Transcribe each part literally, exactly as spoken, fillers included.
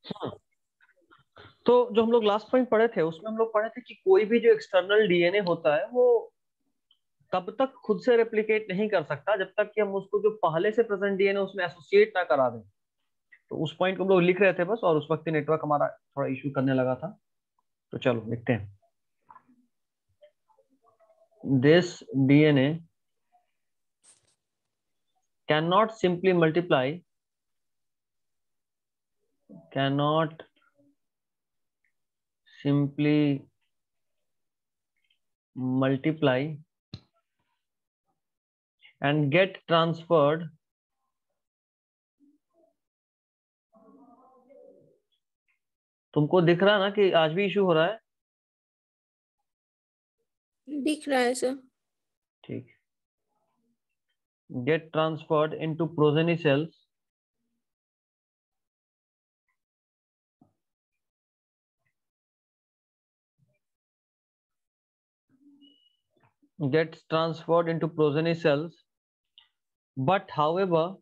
हाँ, तो जो हम लोग लास्ट पॉइंट पढ़े थे उसमें हम लोग पढ़े थे कि कोई भी जो एक्सटर्नल डीएनए होता है वो तब तक खुद से रेप्लिकेट नहीं कर सकता जब तक कि हम उसको जो पहले से प्रेजेंट डीएनए उसमें एसोसिएट ना करा दें। तो उस पॉइंट को हम लोग लिख रहे थे बस, और उस वक्त नेटवर्क हमारा थोड़ा इशू करने लगा था। तो चलो देखते हैं। This DNA can not simply multiply cannot simply multiply and get transferred तुमको दिख रहा है ना कि आज भी इशू हो रहा है? दिख रहा है सर। ठीक। get transferred into progeny cells gets transferred into progeny cells but however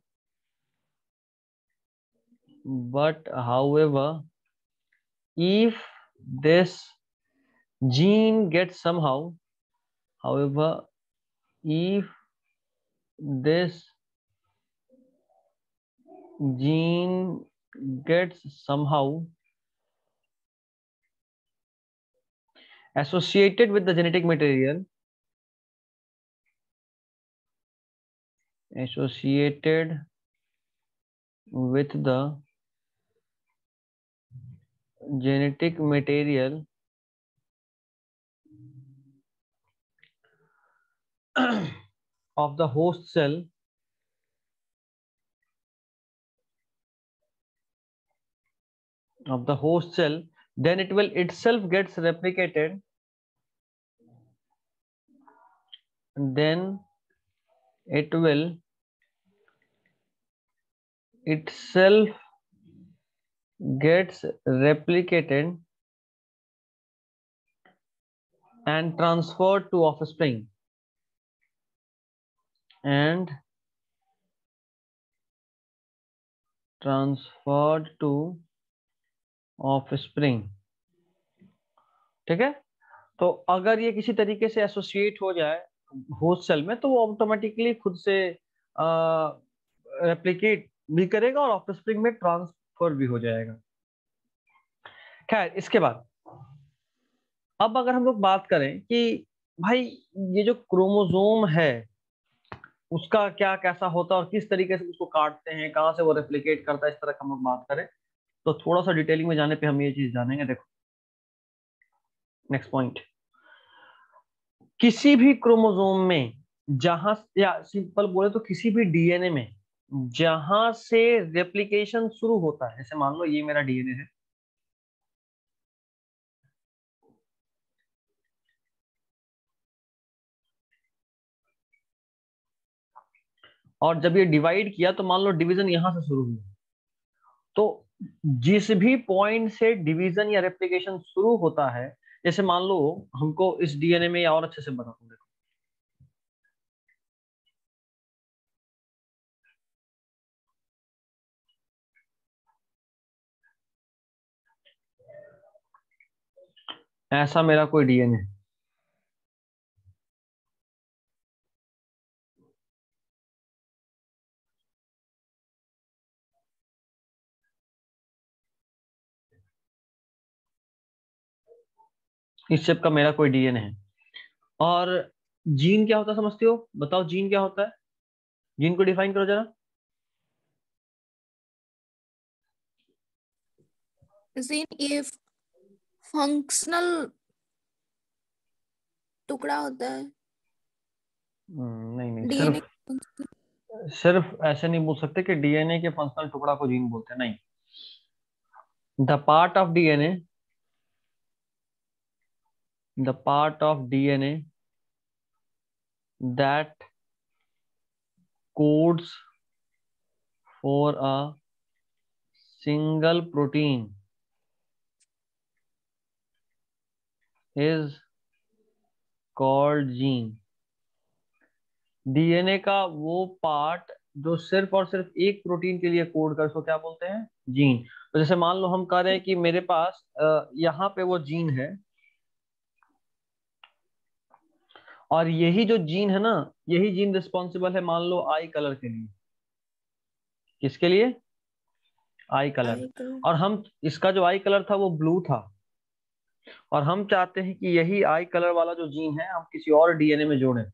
but however if this gene gets somehow however if this gene gets somehow associated with the genetic material associated with the genetic material of the host cell of the host cell, then it will itself gets replicated, then it will itself gets replicated and transferred to offspring and transferred to offspring। ठीक है। तो अगर ये किसी तरीके से associate हो जाए होस्ट सेल में तो वो ऑटोमेटिकली खुद से रेप्लिकेट भी करेगा और ऑफस्प्रिंग में ट्रांसफर भी हो जाएगा। खैर, इसके बाद अब अगर हम लोग बात करें कि भाई ये जो क्रोमोसोम है उसका क्या कैसा होता है और किस तरीके से उसको काटते हैं, कहाँ से वो रेप्लिकेट करता है, इस तरह का हम लोग बात करें तो थोड़ा सा डिटेलिंग में जाने पे हम ये चीज जानेंगे। देखो नेक्स्ट पॉइंट, किसी भी क्रोमोसोम में जहां, या सिंपल बोले तो किसी भी डीएनए में जहां से रेप्लिकेशन शुरू होता है, जैसे मान लो ये मेरा डीएनए है, और जब ये डिवाइड किया तो मान लो डिवीजन यहां से शुरू हुआ, तो जिस भी पॉइंट से डिवीजन या रेप्लिकेशन शुरू होता है, जैसे मान लो हमको इस डीएनए में और अच्छे से बता दूं, देखो ऐसा मेरा कोई डीएनए है, इस शेप का मेरा कोई डीएनए है, और जीन क्या होता है समझते हो? बताओ जीन क्या होता है, जीन को डिफाइन करो जरा। जीन ये फंक्शनल टुकड़ा होता है हम्म, नहीं नहीं, डीएनए। सिर्फ सिर्फ ऐसे नहीं बोल सकते कि डीएनए के फंक्शनल टुकड़ा को जीन बोलते हैं, नहीं। The part of DNA the part of DNA that codes for a single protein is called gene. DNA का वो पार्ट जो सिर्फ और सिर्फ एक प्रोटीन के लिए कोड कर, उसको क्या बोलते हैं? जीन। तो जैसे मान लो हम कह रहे हैं कि मेरे पास अ, यहाँ पे वो जीन है, और यही जो जीन है ना, यही जीन रिस्पॉन्सिबल है मान लो आई कलर के लिए। किसके लिए? Eye colour. Eye colour. और हम, इसका जो आई कलर था वो ब्लू था, और हम चाहते हैं कि यही आई कलर वाला जो जीन है हम किसी और डीएनए में जोड़ें।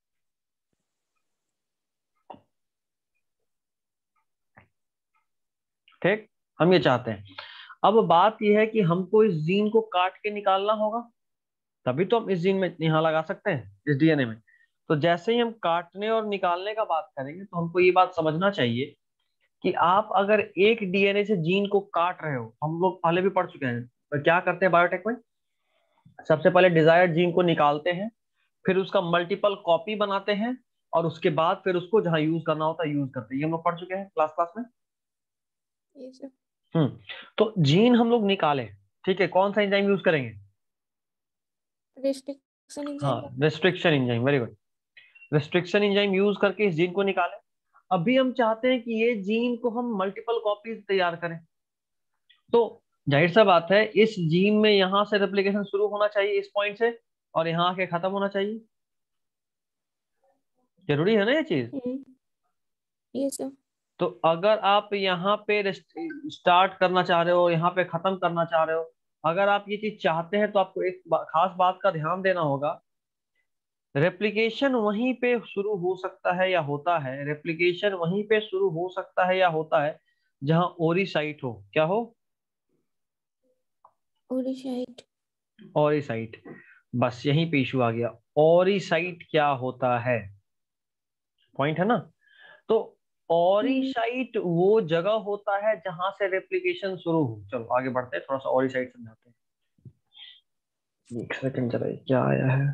ठीक, हम ये चाहते हैं। अब बात यह है कि हमको इस जीन को काट के निकालना होगा, तभी तो हम इस जीन में यहाँ लगा सकते हैं, इस डीएनए में। तो जैसे ही हम काटने और निकालने का बात करेंगे तो हमको ये बात समझना चाहिए कि आप अगर एक डीएनए से जीन को काट रहे हो, हम लोग पहले भी पढ़ चुके हैं, तो क्या करते हैं बायोटेक में, सबसे पहले डिजायर्ड जीन को निकालते हैं, फिर उसका मल्टीपल कॉपी बनाते हैं, और उसके बाद फिर उसको जहां यूज करना होता है यूज करते हैं। ये हम लोग पढ़ चुके हैं क्लास क्लास में। ये सब हम्म। तो जीन हम लोग निकाले, ठीक है, कौन सा एंजाइम यूज करेंगे? रिस्ट्रिक्शन हाँ, enzyme. Restriction enzyme, very good. Restriction enzyme use करके इस जीन को निकाले। अभी हम चाहते हैं कि ये जीन को हम मल्टीपल कॉपीज तैयार करें, तो जाहिर सा बात है इस जीन में यहां से रेप्लिकेशन शुरू होना चाहिए इस पॉइंट से, और यहाँ आके खत्म होना चाहिए। जरूरी है ना ये चीज। हम्म, ये सब। तो अगर आप यहाँ पे स्टार्ट करना चाह रहे हो, यहाँ पे खत्म करना चाह रहे हो, अगर आप ये चीज चाहते हैं तो आपको एक बा, खास बात का ध्यान देना होगा। रेप्लिकेशन वहीं पे शुरू हो सकता है या होता है, रेप्लिकेशन वहीं पे शुरू हो सकता है या होता है जहां ओरिसाइट हो। क्या हो? ओरिसाइट। ओरिसाइट। बस यहीं पे इशू आ गया। ओरिसाइट क्या होता है, पॉइंट है ना। तो हम्म, ओरिसाइट वो जगह होता है जहां से रेप्लिकेशन शुरू हो। चलो आगे बढ़ते हैं, थोड़ा सा ओरिसाइट समझाते हैं। एक सेकंड जरा, ये क्या आया है?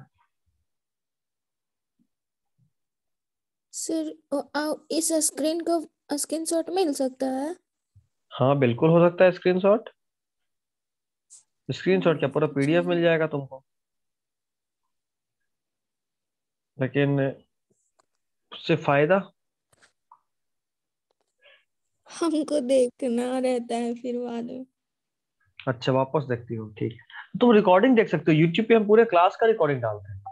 सर अ, आ, इस स्क्रीन का स्क्रीनशॉट मिल सकता है? हाँ बिल्कुल हो सकता है स्क्रीनशॉट। स्क्रीनशॉट क्या, पूरा अच्छा, पीडीएफ मिल जाएगा तुमको, लेकिन उससे फायदा। हमको देखना रहता है फिर बाद में। अच्छा, वापस देखती हो, ठीक है। तुम रिकॉर्डिंग देख सकते हो, यूट्यूब पे हम पूरे क्लास का रिकॉर्डिंग डालते हैं।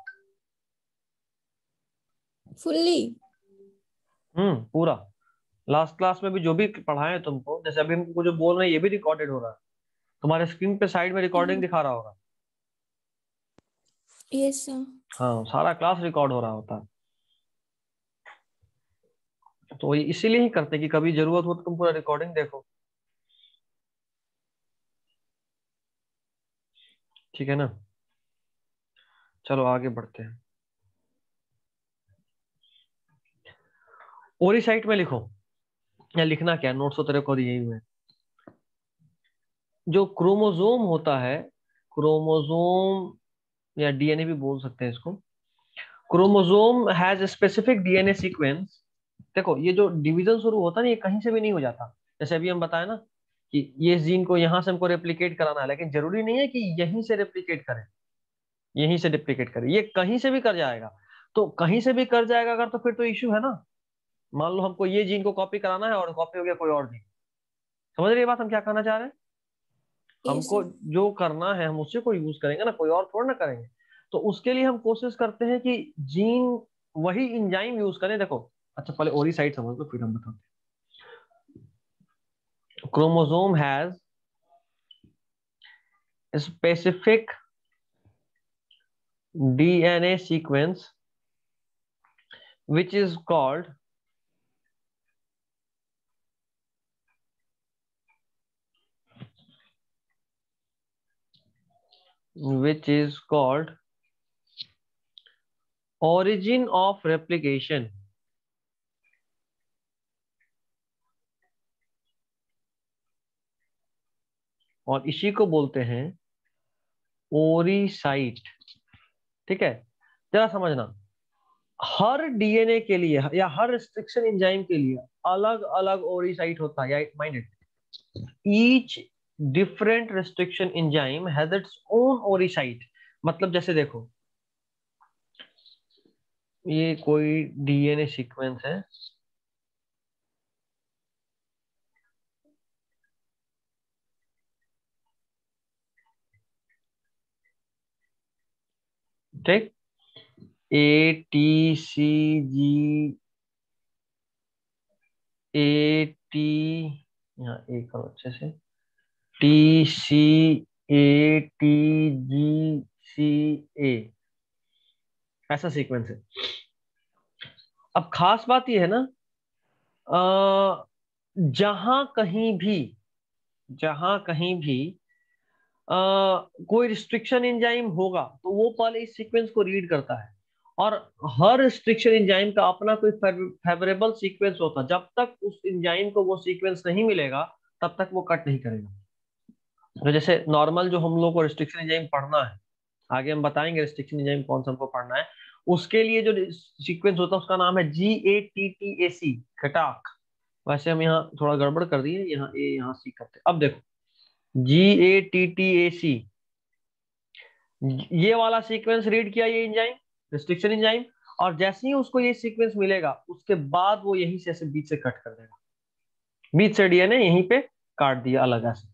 फुल्ली। हम्म, पूरा। लास्ट क्लास में भी जो भी पढ़ाए तुमको, जैसे अभी हमको जो बोल रहे हैं ये भी रिकॉर्डेड हो रहा है, तुम्हारे स्क्रीन पे साइड में रिकॉर्डिंग दिखा रहा होगा। Yes sir. हाँ, सारा क्लास रिकॉर्ड हो रहा होता है। तो ये इसीलिए ही करते हैं कि कभी जरूरत हो तो तुम पूरा रिकॉर्डिंग देखो। ठीक है ना। चलो आगे बढ़ते हैं। ओरिसाइट में लिखो, या लिखना क्या, नोट्स तो तेरे को दिए ही हुए हैं। जो क्रोमोजोम होता है, क्रोमोजोम या डीएनए भी बोल सकते हैं इसको। Chromosome has specific DNA sequence. देखो ये जो डिवीजन शुरू होता है ना, ये कहीं से भी नहीं हो जाता। जैसे अभी हम बताए ना कि ये जीन को यहां से हमको रेप्लिकेट कराना है, लेकिन जरूरी नहीं है कि यहीं से रेप्लिकेट करें, यहीं से रेप्लिकेट करें, ये कहीं से भी कर जाएगा। तो कहीं से भी कर जाएगा अगर, तो फिर तो इश्यू है ना। मान लो हमको ये जीन को कॉपी कराना है और कॉपी हो गया कोई और जीन। समझ रही है बात हम क्या कहना चाह रहे हैं? यस हमको सर। जो करना है हम उसी को यूज करेंगे ना, कोई और थोड़ा ना करेंगे। तो उसके लिए हम कोशिश करते हैं कि जीन वही इंजाइम यूज करें। देखो, अच्छा पहले ओरिसाइट समझ लो फिर हम बताते हैं। Chromosome has specific DNA sequence which is called which is called origin of replication। और इसी को बोलते हैं ओरिसाइट। ठीक है, जरा समझना, हर डीएनए के लिए या हर रिस्ट्रिक्शन एंजाइम के लिए अलग अलग ओरिसाइट होता है, mind it. Each different restriction enzyme has its own ori site. मतलब जैसे देखो, ये कोई डीएनए सीक्वेंस है, ठीक, A T C ji, A T, यहाँ ए करो अच्छे से, T C A T G सी ए, ऐसा सीक्वेंस है। अब खास बात यह है ना, अ, जहां कहीं भी, जहां कहीं भी अ, कोई रिस्ट्रिक्शन एंजाइम होगा तो वो पहले इस सीक्वेंस को रीड करता है, और हर रिस्ट्रिक्शन एंजाइम का अपना कोई फेवरेबल सीक्वेंस होता है। जब तक उस एंजाइम को वो सीक्वेंस नहीं मिलेगा तब तक वो कट नहीं करेगा। तो जैसे नॉर्मल जो हम लोग को रिस्ट्रिक्शन एंजाइम पढ़ना है, आगे हम बताएंगे रिस्ट्रिक्शन एंजाइम कौन सा हमको पढ़ना है, उसके लिए जो सीक्वेंस होता है उसका नाम है जी ए टी टी ए सी, खटाक। वैसे हम यहाँ थोड़ा गड़बड़ कर दिए, यहाँ ए यहाँ सी करते। अब देखो, जी ए टी टी ए सी, ये वाला सीक्वेंस रीड किया ये एंजाइम, रिस्ट्रिक्शन एंजाइम, और जैसे ही उसको ये सीक्वेंस मिलेगा उसके बाद वो यहीं से ऐसे बीच से कट कर देगा, बीच से डीएनए यहीं पे काट दिया अलग ऐसे।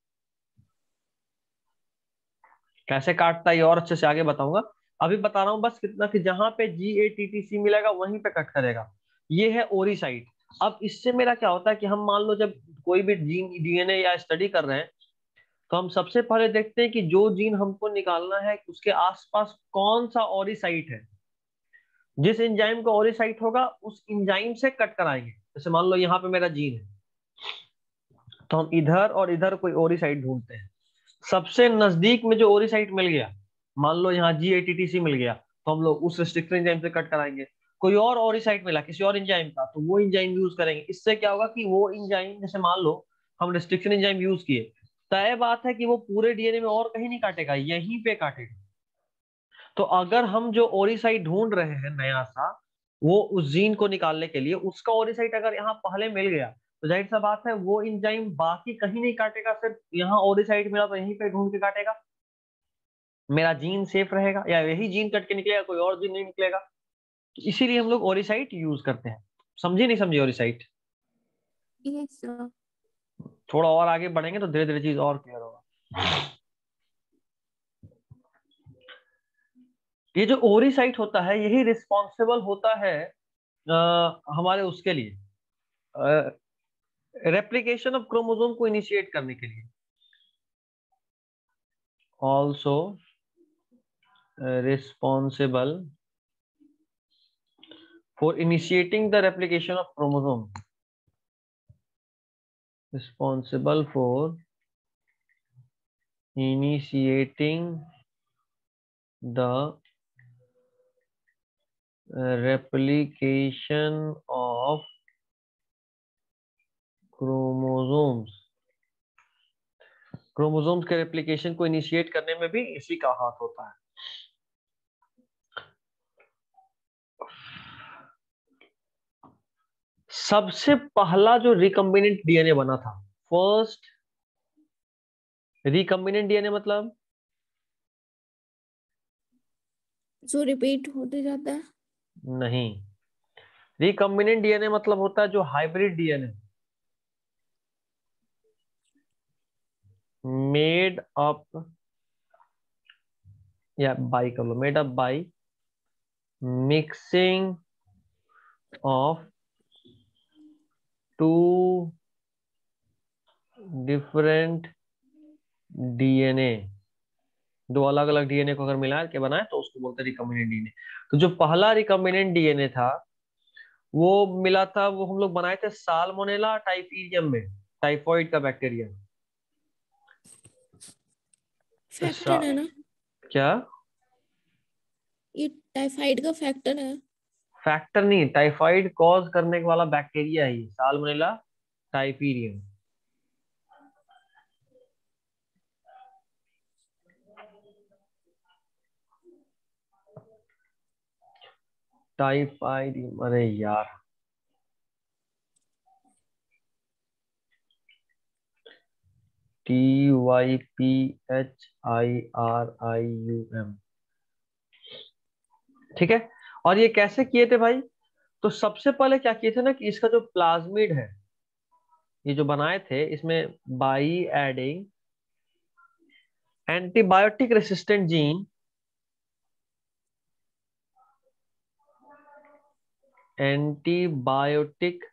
कैसे काटता है ये और अच्छे से आगे बताऊंगा, अभी बता रहा हूं बस कितना कि जहां पे जी ए टी टी सी मिलेगा वहीं पे कट करेगा। ये है ओरी साइट। अब इससे मेरा क्या होता है कि हम मान लो जब कोई भी जीन डीएनए या स्टडी कर रहे हैं, तो हम सबसे पहले देखते हैं कि जो जीन हमको निकालना है उसके आसपास कौन सा ओरी साइट है। जिस एंजाइम का ओरी साइट होगा उस एंजाइम से कट कराएंगे। जैसे मान लो यहाँ पे मेरा जीन है, तो हम इधर और इधर कोई ओरी साइट ढूंढते हैं। सबसे नजदीक में जो ओरी साइट मिल गया, मान लो यहाँ जी ए टी टी सी मिल गया, तो हम लोग उस रिस्ट्रिक्टर एंजाइम से कट कराएंगे। कोई और ओरी साइट मिला किसी और एंजाइम का, तो वो एंजाइम यूज करेंगे। इससे क्या होगा कि वो एंजाइम, जैसे मान लो हम रिस्ट्रिक्शन एंजाइम यूज किए, तय बात है कि वो पूरे डीएनए में और कहीं नहीं काटेगा, यहीं पे काटेगा। तो अगर हम जो ओरिसाइट ढूंढ रहे हैं नया सा, वो उस जीन को निकालने के लिए, उसका ओरिसाइट अगर यहाँ पहले मिल गया, तो जाहिर सा बात है वो एंजाइम बाकी कहीं नहीं काटेगा, सिर्फ यहाँ ओरिसाइट मिला तो यहीं पे ढूंढ के काटेगा। मेरा जीन सेफ रहेगा, या यही जीन कट के निकलेगा, कोई और जीन नहीं निकलेगा। तो इसीलिए हम लोग ओरिसाइट यूज करते हैं। समझी नहीं समझी ओरिसाइट? Yes, sir. थोड़ा और आगे बढ़ेंगे तो धीरे धीरे चीज और क्लियर होगा। ये जो ओरिसाइट होता है यही रिस्पॉन्सिबल होता है अ, हमारे उसके लिए, रेप्लिकेशन ऑफ क्रोमोसोम को इनिशिएट करने के लिए। Also responsible for initiating the replication of chromosome, responsible for initiating the replication of chromosomes. Chromosomes के रेप्लिकेशन को इनिशिएट करने में भी इसी का हाथ होता है। सबसे पहला जो रिकम्बिनेंट डीएनए बना था, फर्स्ट रिकम्बिनेंट डीएनए मतलब जो रिपीट होते जाता है। नहीं, रिकम्बिनेंट डीएनए मतलब होता है जो हाइब्रिड डीएनए मेड अप, या बाई कर लो, made up by mixing of two different DNA. दो अलग अलग डीएनए को अगर मिला के बनाए तो उसको बोलते हैं रिकम्बिनेंट डीएनए। तो जो पहला रिकम्बिनेंट डीएनए था वो मिला था, वो हम लोग बनाए थे साल्मोनेला टाइफीरियम में, टाइफॉइड का बैक्टीरिया। सा, फैक्टर है ना? क्या? ये टाइफाइड का फैक्टर है। फैक्टर नहीं, टाइफाइड कॉज करने वाला बैक्टीरिया है ये, साल्मोनेला टाइफीरियम। टाइफाइड, अरे यार, T Y P H I R I U M, ठीक है। और ये कैसे किए थे भाई? तो सबसे पहले क्या किए थे ना कि इसका जो प्लाज्मिड है, ये जो बनाए थे, इसमें by adding antibiotic resistant gene antibiotic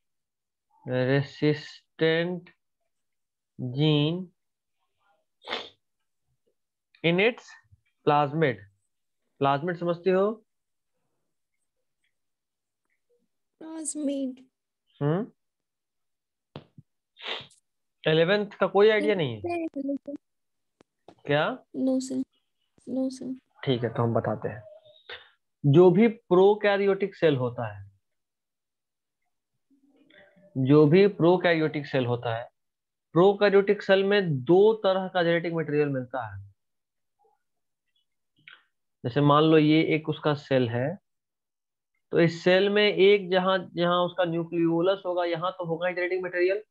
resistant gene in its plasmid. Plasmid समझते हो? Plasmid. हम्म इलेवेंथ का कोई आइडिया नहीं है No, क्या? sir. No, sir. ठीक है, तो हम बताते हैं। जो भी प्रोकैरियोटिक सेल होता है, जो भी प्रोकैरियोटिक सेल होता है, प्रोकैरियोटिक सेल में दो तरह का जेनेटिक मटेरियल मिलता है। जैसे मान लो ये एक उसका सेल है, तो इस सेल में एक जहां जहां उसका न्यूक्लियोलस होगा, यहां तो होगा जेनेटिक मटेरियल,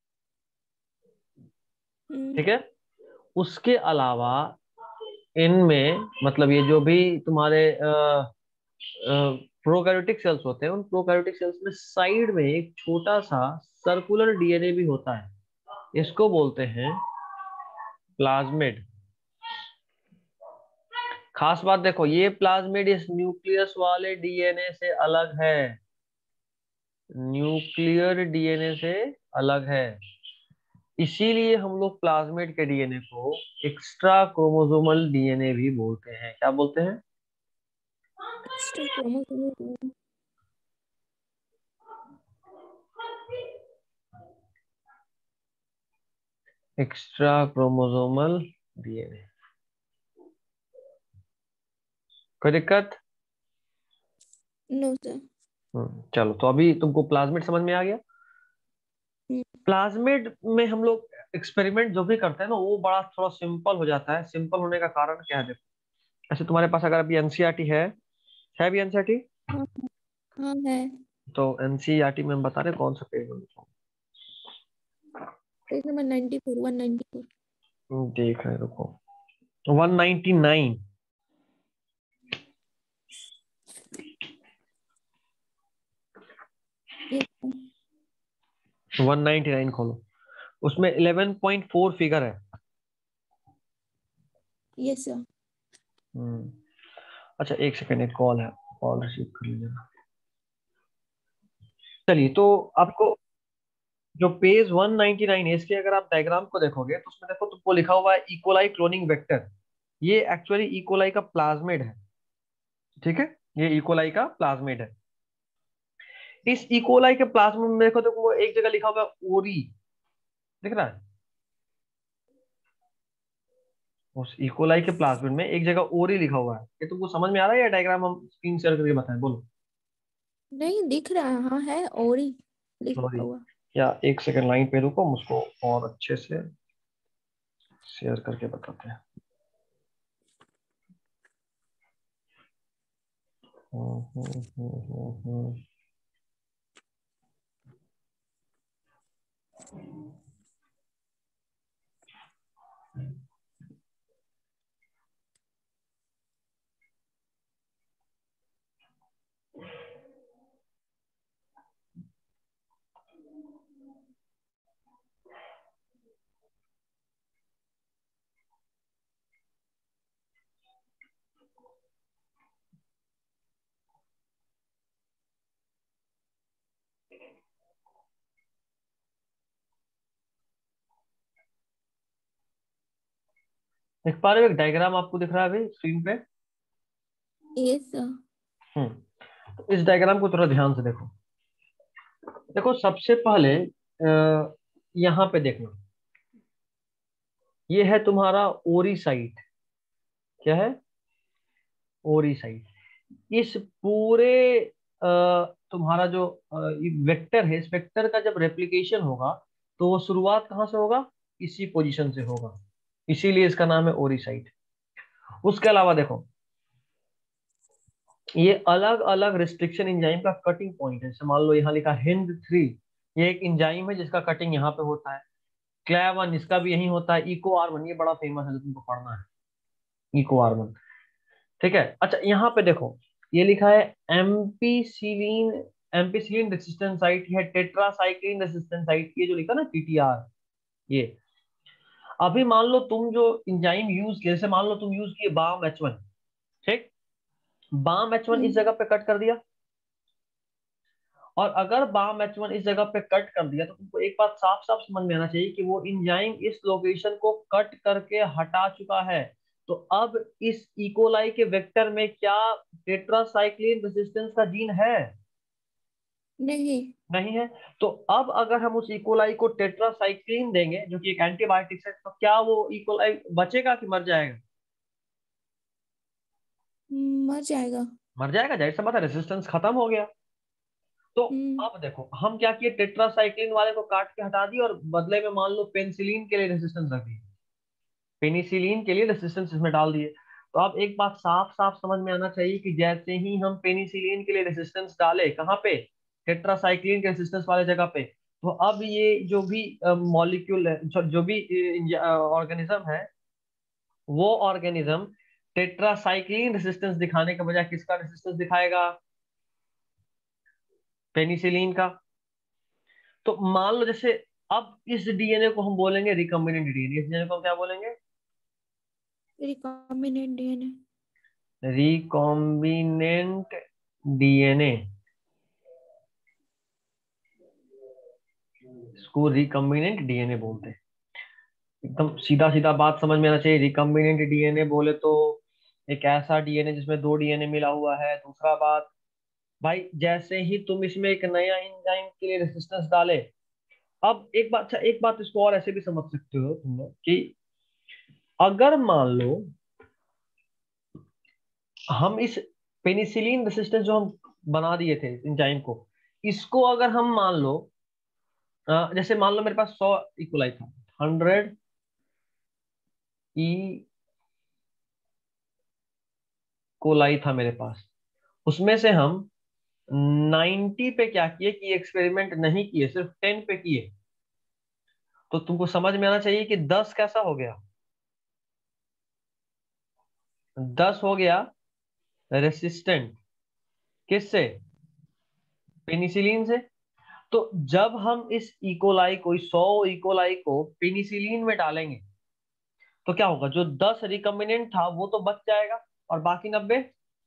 Hmm. ठीक है। उसके अलावा इनमें, मतलब ये जो भी तुम्हारे प्रोकैरियोटिक सेल्स होते हैं, उन प्रोकैरियोटिक सेल्स में साइड में एक छोटा सा सर्कुलर डीएनए भी होता है। इसको बोलते हैं प्लाज्मिड। खास बात देखो, ये प्लाज्मिड इस न्यूक्लियस वाले डीएनए से अलग है, न्यूक्लियर डीएनए से अलग है। इसीलिए हम लोग प्लाज्मिड के डीएनए को एक्स्ट्रा क्रोमोसोमल डीएनए भी बोलते हैं। क्या बोलते हैं? Extra chromosome. Extra chromosomal DNA. कोई दिक्कत? No, sir. हम्म, चलो, तो अभी तुमको प्लाज्मिड समझ में आ गया। Hmm. प्लाज्मिड में हम लोग एक्सपेरिमेंट जो भी करते हैं ना, वो बड़ा थोड़ा सिंपल हो जाता है। सिंपल होने का कारण क्या है? देखो, ऐसे तुम्हारे पास अगर अभी एनसीईआरटी है है भी एनसीईआरटी, हाँ हाँ है। तो एनसीईआरटी में हम बता रहे हैं कौन सा पेज में। Page number ninety four one ninety four. हम्म, देख रहे हैं, रुको। One ninety nine. Yes one ninety nine खोलो, उसमें इलेवन पॉइंट फोर फिगर है। Yes sir. हम्म, अच्छा एक सेकंड, एक कॉल है, कॉल रिसीव कर लीजिएगा। चलिए, तो आपको जो पेज वन नाइन्टी नाइन है, इसके अगर आप डायग्राम को देखोगे, तो उसमें देखो तुमको लिखा हुआ है इकोलाई क्लोनिंग वेक्टर। ये एक्चुअली इकोलाई का प्लाज्मिड है, ठीक है। ये इकोलाई का प्लाज्मिड है। इस इकोलाई के प्लाज्मिड में देखो, तो वो एक जगह लिखा हुआ है ओरी, दिख रहा है? उस इकोलाई के प्लाज्मिड में एक जगह ओरी लिखा हुआ है। ये तुमको समझ में आ रहा है या डायग्राम हम स्क्रीन शेयर करके बताएं? बोलो। नहीं दिख रहा है। हाँ है और ही लिखा सॉरी, हुआ। या एक सेकंड लाइन पे रुको, मुझको और अच्छे से शेयर करके बताते हैं। हम्म, हम्म, हम्म, हम्म, हम्म। देख पा रहे हो? एक डायग्राम आपको दिख रहा है अभी स्क्रीन पे। Yes sir. हम्म तो इस डायग्राम को थोड़ा ध्यान से देखो। देखो, सबसे पहले आ, यहाँ पे देखना, ये है तुम्हारा ओरी साइट। क्या है? ओरी साइट। इस पूरे अ, तुम्हारा जो वेक्टर है, इस वेक्टर का जब रेप्लिकेशन होगा, तो वो शुरुआत कहाँ से होगा? इसी पोजीशन से होगा। इसीलिए इसका नाम है ओरी साइट। उसके अलावा देखो, ये अलग अलग रिस्ट्रिक्शन एंजाइम का कटिंग पॉइंट है। जैसे मान लो यहाँ लिखा हिंद थ्री, ये एक एंजाइम है जिसका कटिंग यहाँ पे होता है। क्लेवन, इसका भी यही होता है। इको आर वन, ये बड़ा फेमस है जो तुमको पढ़ना है, इको आर वन, ठीक है। अच्छा, यहाँ पे देखो, ये लिखा है एम्पीसिलिन, एम्पीसिलिन रेसिस्टेंट साइट है, टेट्रासाइक्लिन रेसिस्टेंट साइट, ये जो लिखा ना टीटीआर, ये। अभी मान लो तुम जो इंजाइम यूज किए, जैसे मान लो तुम यूज किए बाम एच वन, ठीक। बाम एच वन इस हम्म। जगह पे कट कर दिया, और अगर बाम एच वन इस जगह पे कट कर दिया तो तुमको एक बात साफ साफ समझ में आना चाहिए कि वो इंजाइम इस लोकेशन को कट करके हटा चुका है। तो अब इस इकोलाई के वेक्टर में क्या टेट्रासाइक्लिन रेजिस्टेंस का जीन है? नहीं। नहीं है। तो अब अगर हम उस इकोलाई को टेट्रासाइक्लिन देंगे जो कि एक एंटीबायोटिक है, तो क्या वो इकोलाई बचेगा कि मर जाएगा? मर जाएगा। मर जाएगा, जाहिर सा बात है, रेजिस्टेंस खत्म हो गया। तो हम्म। अब देखो हम क्या किए, टेट्रासाइक्लिन वाले को काट के हटा दिए और बदले में मान लो पेनिसिलिन के लिए रेजिस्टेंस रख दी, पेनिसिलिन के लिए रेजिस्टेंस इसमें डाल दिए। तो अब एक बात साफ साफ समझ में आना चाहिए कि जैसे ही हम पेनिसिलिन के लिए रेजिस्टेंस डाले कहाँ पे, टेट्रासाइक्लिन के रेजिस्टेंस वाले जगह पे, तो अब ये जो भी मॉलिक्यूल है, जो जो भी ऑर्गेनिज्म है, वो ऑर्गेनिज्म टेट्रासाइक्लिन रेजिस्टेंस दिखाने के बजाय किसका रेजिस्टेंस दिखाएगा? पेनिसिलिन का। तो मान लो जैसे अब इस डीएनए को हम बोलेंगे रिकम्बिनेंट डीएनए, इस डीएनए को हम क्या बोलेंगे? Recombinant DNA. रिकॉम्बिनेंट डीएनए, इसको रिकम्बिनेंट डीएनए बोलते हैं। एकदम सीधा सीधा बात समझ में आना चाहिए। रिकम्बिनेंट डीएनए बोले तो एक ऐसा डीएनए जिसमें दो डीएनए मिला हुआ है। दूसरा बात भाई, जैसे ही तुम इसमें एक नया एंजाइम के लिए रेजिस्टेंस डाले, अब एक बात, अच्छा एक बात इसको और ऐसे भी समझ सकते हो तुम लोग कि अगर मान लो हम इस पेनिसिलिन रेसिस्टेंस जो हम बना दिए थे एंजाइम को, इसको अगर हम मान लो अ, जैसे मान लो मेरे पास सौ इक्वलाई था, हंड्रेड ई कोलाई था मेरे पास, उसमें से हम नाइन्टी पे क्या किए कि एक्सपेरिमेंट नहीं किए, सिर्फ टेन पे किए। तो तुमको समझ में आना चाहिए कि दस कैसा हो गया, दस हो गया रेसिस्टेंट, किससे? पेनिसिलिन से। तो जब हम इस इकोलाई को, इस सौ इकोलाई को पेनिसिलिन में डालेंगे तो क्या होगा, जो दस रिकम्बिनेंट था वो तो बच जाएगा और बाकी नब्बे।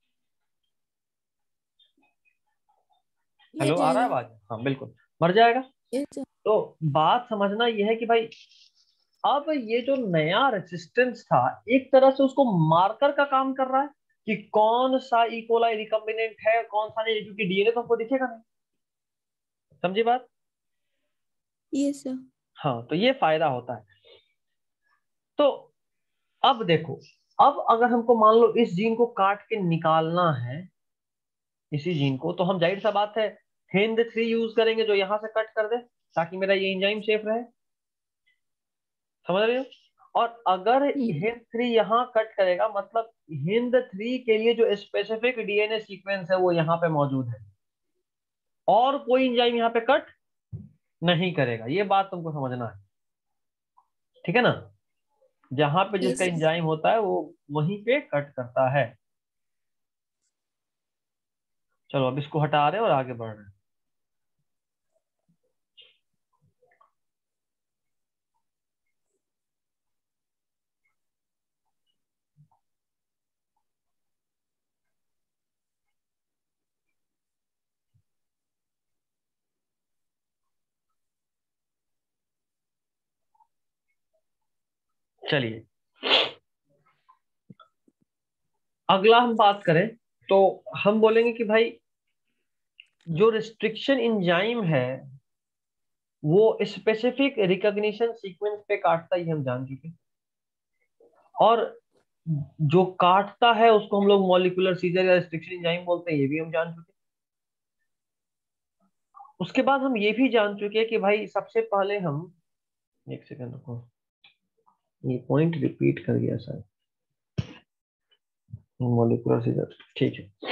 मर हेलो, आ रहा है जाएगा। आवाज? हाँ बिल्कुल, मर जाएगा। यस। तो बात समझना यह है कि भाई अब ये जो नया रेजिस्टेंस था एक तरह से उसको मार्कर का काम कर रहा है कि कौन सा इकोलाई रिकम्बिनेंट है कौन सा नहीं, क्योंकि डीएनए तो हमको दिखेगा नहीं। समझी बात? Yes sir. हाँ, तो ये फायदा होता है। तो अब देखो, अब अगर हमको मान लो इस जीन को काट के निकालना है, इसी जीन को, तो हम जाहिर सा बात है हिंद थ्री यूज करेंगे जो यहां से कट कर दे ताकि मेरा ये एंजाइम सेफ रहे। समझ रहे हो? और अगर हम्म। हिंद थ्री यहाँ कट करेगा मतलब हिंद थ्री के लिए जो स्पेसिफिक डीएनए सीक्वेंस है वो यहाँ पे मौजूद है और कोई एंजाइम यहाँ पे कट नहीं करेगा। ये बात तुमको समझना है, ठीक है ना? जहां पे जिसका यस। एंजाइम होता है वो वहीं पे कट करता है। चलो अब इसको हटा रहे हैं और आगे बढ़ रहे हैं। चलिए अगला हम बात करें तो हम बोलेंगे कि भाई जो रिस्ट्रिक्शन एंजाइम है वो स्पेसिफिक रिकॉग्निशन सीक्वेंस पे काटता ही हम जान चुके, और जो काटता है उसको हम लोग मॉलिक्यूलर सीजर या रिस्ट्रिक्शन एंजाइम बोलते हैं, ये भी हम जान चुके। उसके बाद हम ये भी जान चुके कि भाई सबसे पहले हम, एक सेकंड रुको, ये पॉइंट रिपीट कर गया सर, मॉलिक्यूलर सीजर, ठीक है।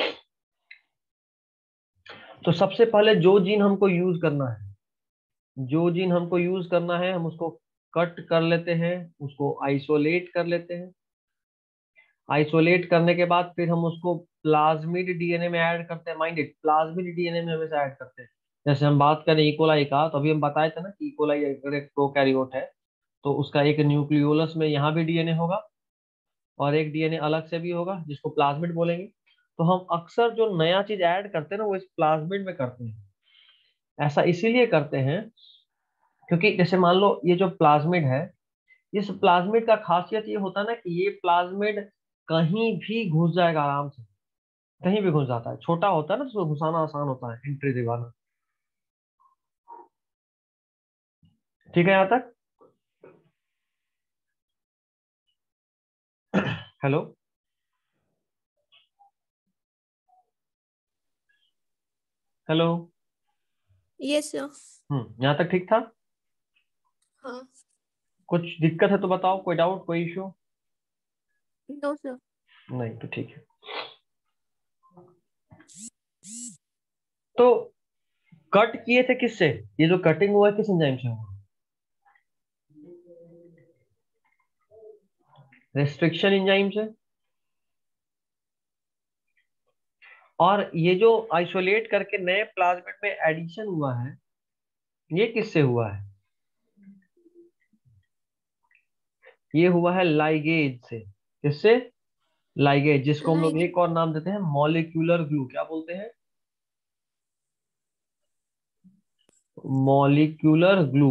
तो सबसे पहले जो जीन हमको यूज करना है, जो जीन हमको यूज करना है हम उसको कट कर लेते हैं, उसको आइसोलेट कर लेते हैं। आइसोलेट करने के बाद फिर हम उसको प्लाज्मिड डीएनए में ऐड करते हैं। माइंड इट, प्लाज्मिड डीएनए में हमेशा ऐड करते हैं। जैसे हम बात करें इकोलाई का, तो अभी हम बताए थे ना कि इकोलाई अगर एक प्रोकैरियोट है तो उसका एक न्यूक्लियोलस में यहाँ भी डीएनए होगा और एक डीएनए अलग से भी होगा जिसको प्लाज्मिड बोलेंगे। तो हम अक्सर जो नया चीज ऐड करते हैं ना वो इस प्लाज्मिड में करते हैं। ऐसा इसीलिए करते हैं क्योंकि जैसे मान लो ये जो प्लाज्मिड है, इस प्लाज्मिड का खासियत ये होता है ना कि ये प्लाज्मिड कहीं भी घुस जाएगा आराम से, कहीं भी घुस जाता है। छोटा होता है ना तो घुसाना आसान होता है, एंट्री दिवाना। ठीक है यहाँ तक? Hello, hello. Yes, sir. हम्म, यहाँ तक ठीक था? हाँ. कुछ दिक्कत है तो बताओ, कोई डाउट, कोई इशू? No, sir. नहीं तो ठीक है। तो कट किए थे किससे? ये जो कटिंग हुआ है किस एंजाइम से हुआ? रेस्ट्रिक्शन एंजाइम से। और ये जो आइसोलेट करके नए प्लाज्मिड में एडिशन हुआ है, ये किससे हुआ है? ये हुआ है लाइगेज से। किससे? लाइगेज, जिसको हम लोग Like, एक और नाम देते हैं मॉलिक्यूलर ग्लू। क्या बोलते हैं? Molecular glue.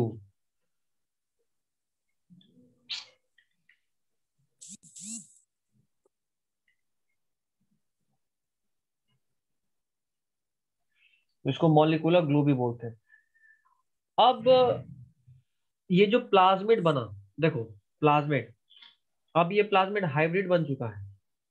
इसको मॉलिक्यूलर ग्लू भी बोलते हैं। अब ये जो प्लाज्मिड बना, देखो प्लाज्मिड, अब ये प्लाज्मिड हाइब्रिड बन चुका है।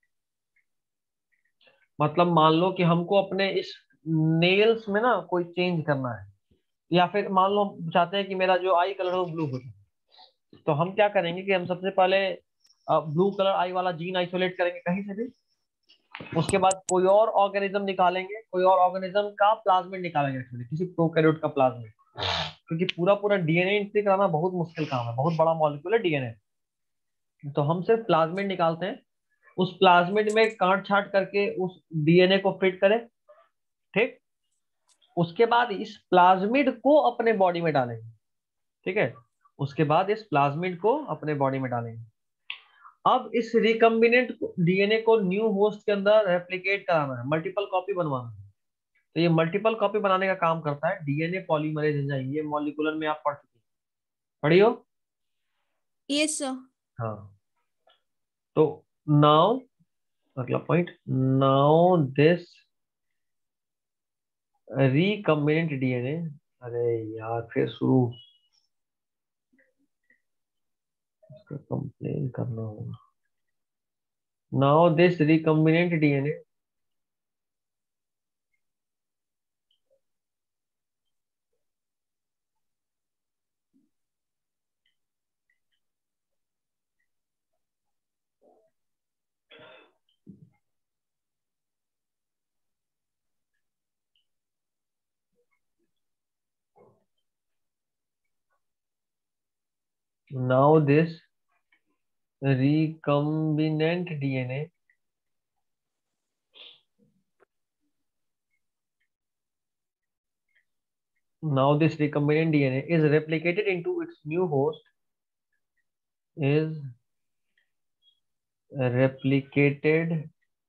मतलब मान लो कि हमको अपने इस नेल्स में ना कोई चेंज करना है, या फिर मान लो हम चाहते हैं कि मेरा जो आई कलर हो ब्लू हो जाए। तो हम क्या करेंगे कि हम सबसे पहले ब्लू कलर आई वाला जीन आइसोलेट करेंगे कहीं से भी। उसके बाद कोई और ऑर्गेनिज्म निकालेंगे, कोई और ऑर्गेनिज्म का प्लाज्मिड निकालेंगे, एक्चुअली किसी प्रोकैरियोट का प्लाज्मिड। क्योंकि पूरा पूरा डीएनए एंट्री कराना बहुत मुश्किल काम है, बहुत बड़ा मॉलिक्यूल है डीएनए। तो हम सिर्फ प्लाज्मिड निकालते हैं, उस प्लाज्मिड में काट छाट करके उस डीएनए को फिट करें। ठीक। उसके बाद इस प्लाज्मिड को अपने बॉडी में डालेंगे। ठीक है। उसके बाद इस प्लाज्मिड को अपने बॉडी में डालेंगे। अब इस रिकम्बिनेंट डीएनए को न्यू होस्ट के अंदर रेप्लिकेट कराना है, मल्टीपल कॉपी बनवाना है। तो ये मल्टीपल कॉपी बनाने का काम करता है डीएनए पॉलीमरेज एंजाइम। ये मॉलिक्यूलर में आप पढ़ चुके हैं, पढ़ी हो? yes, sir. हाँ। तो नाउ अगला point, now this recombinant DNA, अरे यार फिर शुरू, इसका कंप्लेन करना होगा। Now this recombinant DNA now this recombinant DNA now this recombinant D N A is replicated into its new host, is replicated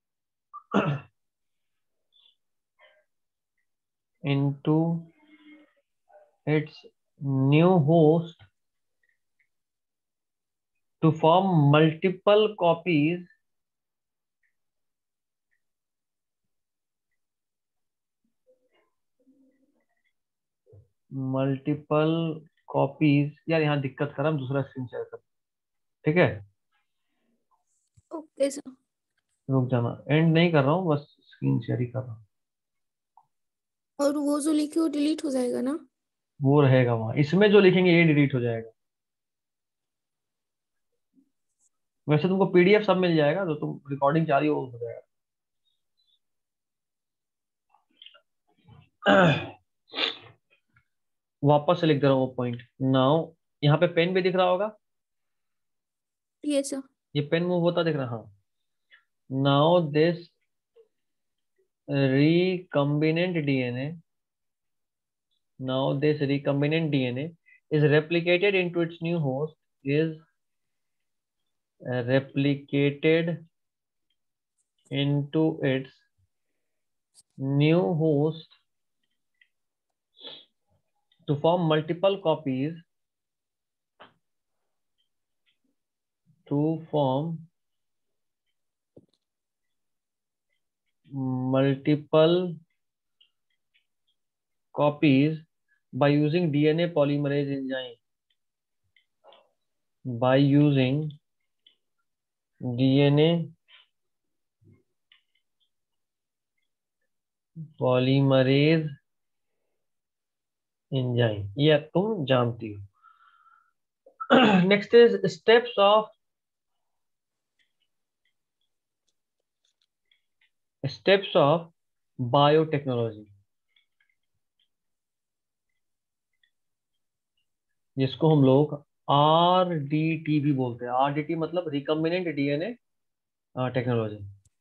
into its new host to form multiple copies multiple copies यार यहाँ दिक्कत कर रहा हूँ, दूसरा screen share कर। ठीक है, Okay, sir. रुक जाना, एंड नहीं कर रहा हूँ, बस स्क्रीन शेयर ही कर रहा हूँ। और वो जो लिखे वो डिलीट हो जाएगा ना? वो रहेगा वहां, इसमें जो लिखेंगे ये डिलीट हो जाएगा। वैसे तुमको पीडीएफ सब मिल जाएगा, जो तुम रिकॉर्डिंग जा रही हो वो हो जाएगा। वापस से लिख दे रहा हूँ वो पॉइंट। नाउ यहाँ पे पेन भी दिख रहा होगा, Yes, sir. ये पेन मूव होता दिख रहा है, हाँ। Now this recombinant DNA, now this recombinant D N A is replicated into its new host, is replicated into its new host to form multiple copies to form multiple copies by using D N A polymerase enzyme. By using D N A polymerase enzyme, यह तुम जानती हो. Next is steps of steps of biotechnology, जिसको हम लोग are D T भी बोलते हैं. आर डी टी मतलब रिकम्बिनेंट डीएनए टेक्नोलॉजी.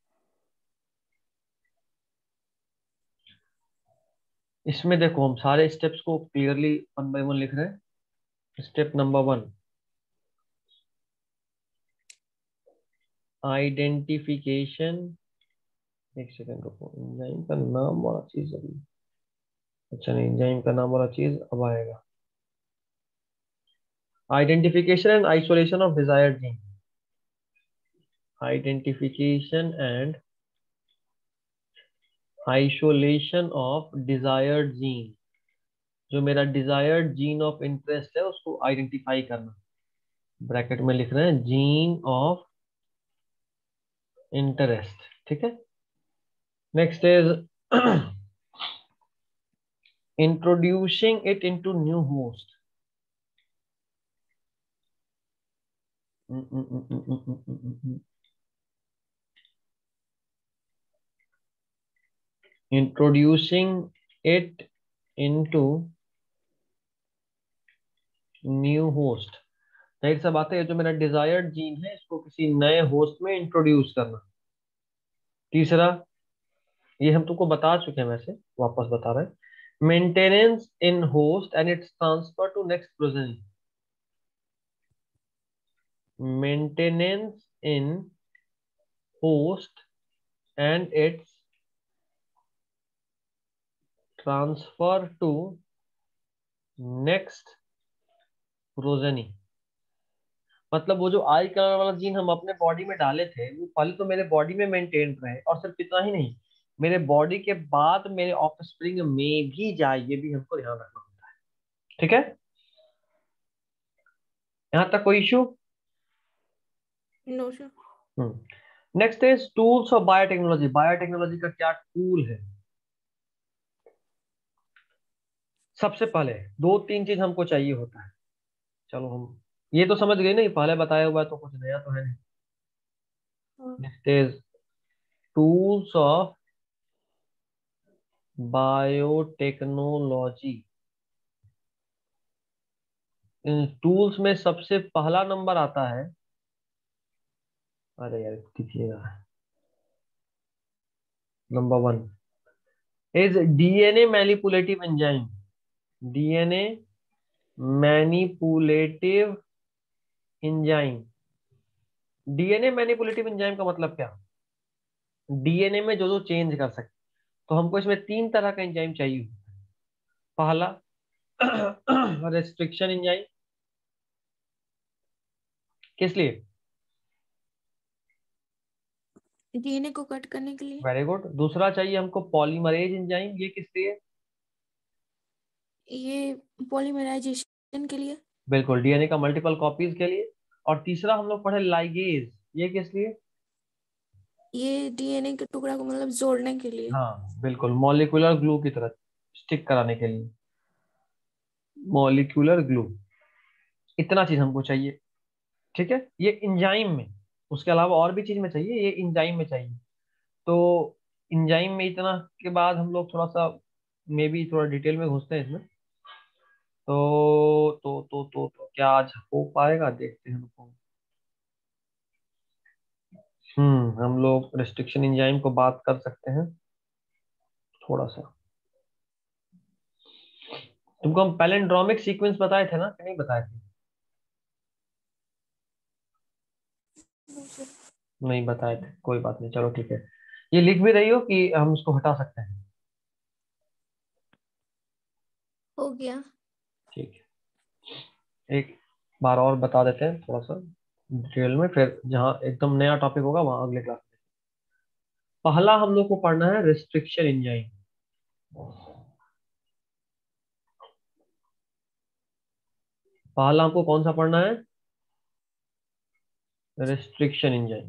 इसमें देखो हम सारे स्टेप्स को क्लियरली वन बाय वन लिख रहे हैं. Step number one, identification. एक सेकंड रुको, एंजाइम का नाम वाला चीज अभी, अच्छा नहीं, एंजाइम का नाम वाला चीज अब आएगा. Identification and isolation of desired gene. Identification and isolation of desired gene. जो मेरा डिजायर्ड जीन ऑफ इंटरेस्ट है उसको आइडेंटिफाई करना. ब्रैकेट में लिख रहे हैं जीन ऑफ इंटरेस्ट. ठीक है. Next is introducing it into new host. Introducing it into new host. जाहिर सा बात है, जो मेरा डिजायर्ड जीन है इसको किसी नए होस्ट में इंट्रोड्यूस करना. तीसरा, ये हम तुमको बता चुके हैं, वैसे वापस बता रहे हैं. Maintenance in host and its transfer to next progeny. Maintenance in host and its transfer to next progeny. मतलब वो जो आई कलर वाला जीन हम अपने बॉडी में डाले थे वो पहले तो मेरे बॉडी में मेंटेन रहे, और सिर्फ इतना ही नहीं, मेरे बॉडी के बाद मेरे ऑफस्प्रिंग में भी जाए, ये भी हमको ध्यान रखना होता है. ठीक है, यहां तक कोई issue? No sir. Hmm next is tools of biotechnology. Biotechnology का क्या टूल है? सबसे पहले दो तीन चीज हमको चाहिए होता है. चलो हम ये तो समझ गए ना, पहले बताया हुआ है तो कुछ नया तो है नहीं. Next is tools of biotechnology. इन टूल्स में सबसे पहला नंबर आता है, अरे यार दिखिएगा, number one is DNA manipulative enzyme. DNA manipulative enzyme. DNA manipulative enzyme का मतलब क्या? डीएनए में जो जो चेंज कर सकते, तो हमको इसमें तीन तरह का एंजाइम चाहिए. पहला रेस्ट्रिक्शन एंजाइम. किस लिए? डीएनए को कट करने के लिए. Very good. दूसरा चाहिए हमको पॉलीमरेज एंजाइम. ये किस लिए? ये पॉलीमराइजेशन के लिए. बिल्कुल, डीएनए का मल्टीपल कॉपीज के लिए. और तीसरा हम लोग पढ़े लाइगेज. ये किस लिए? ये डीएनए के टुकड़ा को मतलब जोड़ने के लिए. हाँ बिल्कुल, मॉलिक्यूलर ग्लू की तरह स्टिक कराने के लिए. Molecular glue. इतना चीज हमको चाहिए. ठीक है, ये इंजाइम में. उसके अलावा और भी चीज में चाहिए, ये इंजाइम में चाहिए. तो इंजाइम में इतना के बाद हम लोग थोड़ा सा मे बी थोड़ा डिटेल में घुसते हैं इसमें. तो तो तो तो, तो क्या आज हो पाएगा, देखते हैं हमको. हम्म हम लोग रेस्ट्रिक्शन एंजाइम को बात कर सकते हैं थोड़ा सा. तुमको हम पैलिंड्रोमिक सीक्वेंस बताए थे ना कि नहीं बताए थे? नहीं बताए थे, कोई बात नहीं, चलो ठीक है. ये लिख भी रही हो कि हम इसको हटा सकते हैं? हो गया. ठीक है, एक बार और बता देते हैं थोड़ा सा डिटेल में, फिर जहाँ एकदम नया टॉपिक होगा वहां अगले क्लास में। पहला हम लोग को पढ़ना है रिस्ट्रिक्शन एंजाइम। पहला हमको कौन सा पढ़ना है? Restriction enzyme.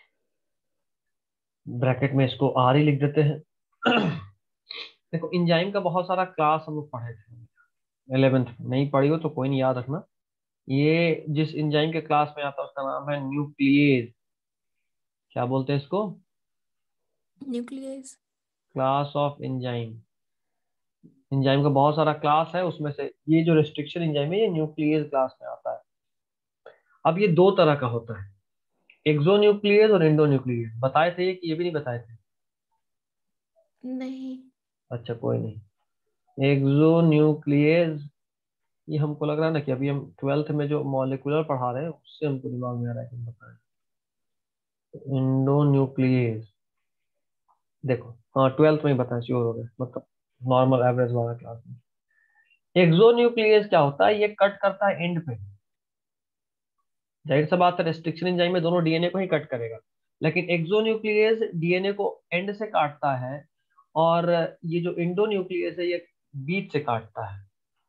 ब्रैकेट में इसको आर ही लिख देते हैं। देखो, एंजाइम का बहुत सारा क्लास हम लोग पढ़े थे इलेवेंथ में, नहीं पढ़ी हो तो कोई नहीं, याद रखना। ये जिस एंजाइम के क्लास में आता है उसका नाम है न्यूक्लियेज। क्या बोलते हैं इसको? Nucleus. Class of enzyme. Enzyme का बहुत सारा क्लास है, उसमें से ये जो रिस्ट्रिक्शन एंजाइम है ये न्यूक्लियेज क्लास में आता है। अब ये दो तरह का होता है, एक्सोन्यूक्लियेज और एंडोन्यूक्लियेज। बताए थे ये कि ये भी नहीं बताए थे? नहीं। अच्छा कोई नहीं। एक्सोन्यूक्लियेज, ये हमको लग रहा है ना कि अभी हम ट्वेल्थ में जो मॉलिक्यूलर पढ़ा रहे हैं उससे हमको दिमाग में आ रहा है कि हम बताएं। एंडोन्यूक्लियेज, देखो हाँ ट्वेल्थ में ही बताया, श्योर हो गए, मतलब नॉर्मल एवरेज वाला क्लास में। एक्सोन्यूक्लियेज क्या होता है? ये कट करता है एंड पे। जाहिर सा बात है, रेस्ट्रिक्शन एंजाइम में दोनों डीएनए को ही कट करेगा, लेकिन एक्सोन्यूक्लियेज डीएनए को एंड से काटता है, और ये जो इंडोन्यूक्लियस है ये बीच से काटता है।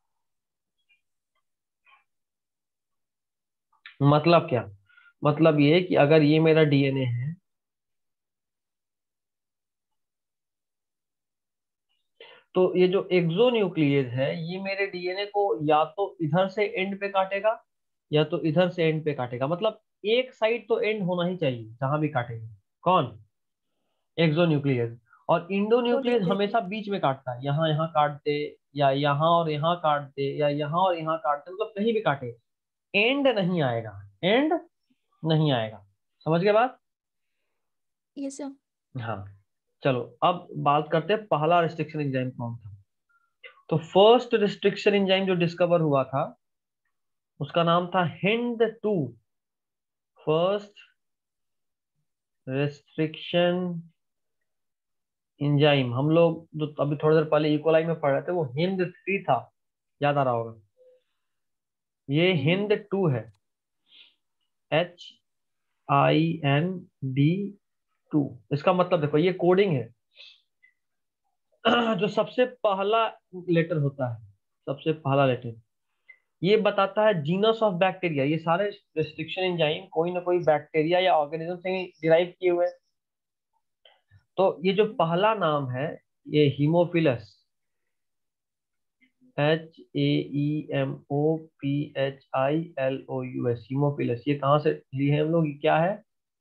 मतलब क्या? मतलब ये कि अगर ये मेरा डीएनए है, तो ये जो एक्सोन्यूक्लियस है ये मेरे डीएनए को या तो इधर से एंड पे काटेगा या तो इधर से एंड पे काटेगा। मतलब एक साइड तो एंड होना ही चाहिए जहां भी काटेगा। कौन? एक्सोन्यूक्लियस। और तो इंडोन्यूक्लियस न्यूक्लियस। हमेशा बीच में काटता है, यहाँ यहाँ काट दे, या यहाँ और यहाँ काट दे, या यहाँ और यहाँ काट दे, मतलब कहीं भी काटे, एंड नहीं आएगा, एंड नहीं आएगा। समझ गए बात? ये सब। हाँ। चलो अब बात करते हैं पहला रिस्ट्रिक्शन एंजाइम कौन था। तो फर्स्ट रिस्ट्रिक्शन एंजाइम जो डिस्कवर हुआ था उसका नाम था Hind two. First restriction enzyme, हम लोग जो अभी थोड़ी देर पहले इकोलाई में पढ़ रहे थे वो हिंद थ्री था, याद आ रहा होगा। ये हिंद हम्म। टू है, H I N D two. इसका मतलब देखो ये कोडिंग है। जो सबसे पहला लेटर होता है, सबसे पहला लेटर, ये बताता है जीनस ऑफ बैक्टीरिया। ये सारे रिस्ट्रिक्शन एंजाइम कोई ना कोई बैक्टीरिया या ऑर्गेनिज्म से ही डिराइव किए हुए हैं। तो ये जो पहला नाम है ये Haemophilus, H A E M O P H I L O U S, Haemophilus. ये कहाँ से लिए हैं हम लोग? ये क्या है?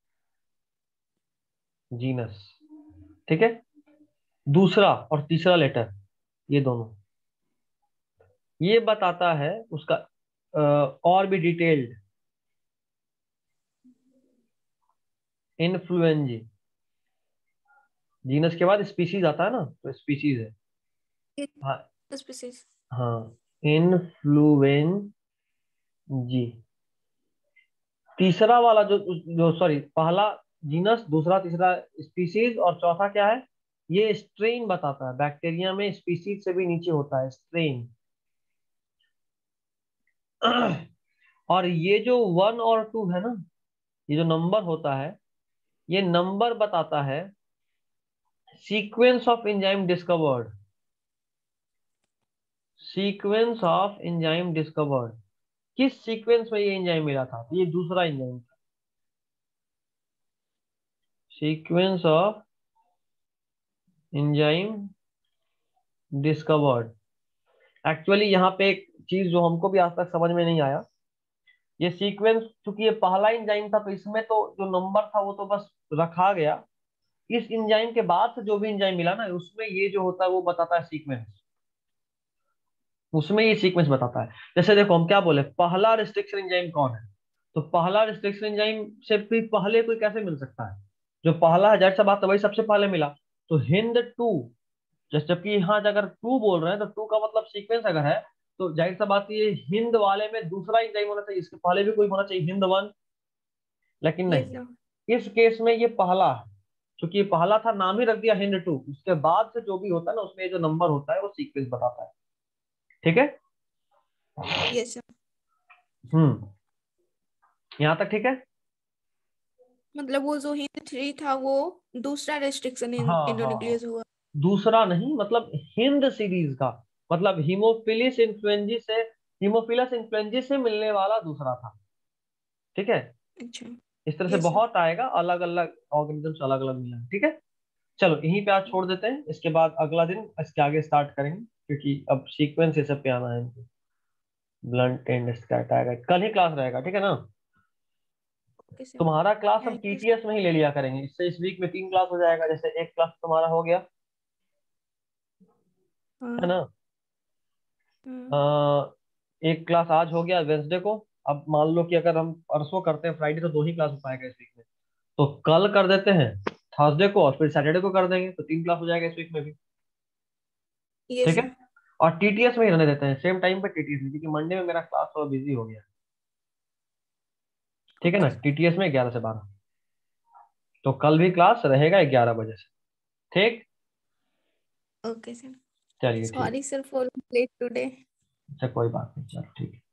जीनस। ठीक है। दूसरा और तीसरा लेटर, ये दोनों, ये बताता है उसका अ, और भी डिटेल्ड इन्फ्लुएंजी। जीनस के बाद स्पीशीज आता है ना, तो स्पीशीज है। हाँ। स्पीसीज। हाँ, इन्फ्लुएंजी। तीसरा वाला जो जो सॉरी, पहला जीनस, दूसरा तीसरा स्पीशीज, और चौथा क्या है? ये स्ट्रेन बताता है। बैक्टीरिया में स्पीशीज से भी नीचे होता है स्ट्रेन। और ये जो वन और टू है ना, ये जो नंबर होता है, ये नंबर बताता है sequence of enzyme discovered. Sequence of enzyme discovered, किस सीक्वेंस में ये एंजाइम मिला था? ये दूसरा एंजाइम था। Sequence of enzyme discovered. Actually यहाँ पे एक चीज जो हमको भी आज तक समझ में नहीं आया, ये सीक्वेंस चूंकि ये पहला एंजाइम था तो इसमें तो जो नंबर था वो तो बस रखा गया। इस एंजाइम के बाद से जो भी एंजाइम मिला ना उसमें ये जो होता है वो बताता है सीक्वेंस। उसमें ये सीक्वेंस बताता है। जैसे देखो हम क्या बोले, पहला रिस्ट्रिक्शन एंजाइम कौन है? तो पहला रिस्ट्रिक्शन एंजाइम से भी पहले कोई कैसे मिल सकता है? जो पहला है, जाहिर सा बात है वही सबसे पहले मिला। तो हिंद टू, जैसे जबकि यहाँ अगर टू बोल रहे हैं तो टू का मतलब सीक्वेंस अगर है, तो जाहिर सा बात ये हिंद वाले में दूसरा एंजाइम होना चाहिए, इसके पहले भी कोई होना चाहिए, हिंद वन। लेकिन ये नहीं, सब। इस केस में ये पहला है। क्योंकि ये पहला था, नाम ही रख दिया हिंद टू, उसके बाद से जो भी होता है ना उसमें जो नंबर होता है वो सीक्वेंस बताता है। ठीक है। Yes sir. हम्म, यहाँ तक ठीक है? मतलब वो जो हिंद थ्री था वो दूसरा रेस्ट्रिक्शन हाँ हाँ हाँ, इंडोन्यूक्लियस हुआ। दूसरा नहीं, मतलब हिंद सीरीज का, मतलब हीमोफिलिस इन्फ्लुएंजी से, हीमोफिलस इन्फ्लुएंजी से मिलने वाला दूसरा था। ठीक है, अच्छा। इस तरह से यस सर। बहुत आएगा, अलग अलग ऑर्गेनिजम्स अलग अलग मिला है। ठीक है, चलो यहीं पे आज छोड़ देते हैं, इसके बाद अगला दिन इसके आगे स्टार्ट करेंगे, क्योंकि अब सीक्वेंस ये सब पे आना है। ब्लंट एंड स्कैट आएगा, कल ही क्लास रहेगा, ठीक है ना? Okay sir. तुम्हारा क्लास हम थैंक यू। टीटीएस में ही ले लिया करेंगे, इससे इस वीक में तीन क्लास हो जाएगा, जैसे एक क्लास तुम्हारा हो गया है हाँ ना, हाँ। अ, एक क्लास आज हो गया वेंसडे को। अब मान लो कि अगर हम परसों करते हैं फ्राइडे, तो दो ही क्लास हो पाएगा इस वीक में, तो कल कर देते हैं थर्सडे को, और फिर सैटरडे को कर देंगे, तो तीन क्लास हो जाएगा इस वीक में भी। यस ठीक है, सर। और टीटीएस में ही रहने देते हैं, सेम टाइम पे टीटीएस में, क्योंकि मंडे में मेरा क्लास थोड़ा बिजी हो गया। ठीक है ना, ओके सर। टीटीएस में ग्यारह से बारह, तो कल भी क्लास रहेगा ग्यारह बजे से। ठीक, ओके सर। चलिए ठीक sorry sir for late today. है, अच्छा कोई बात नहीं, चलो ठीक है।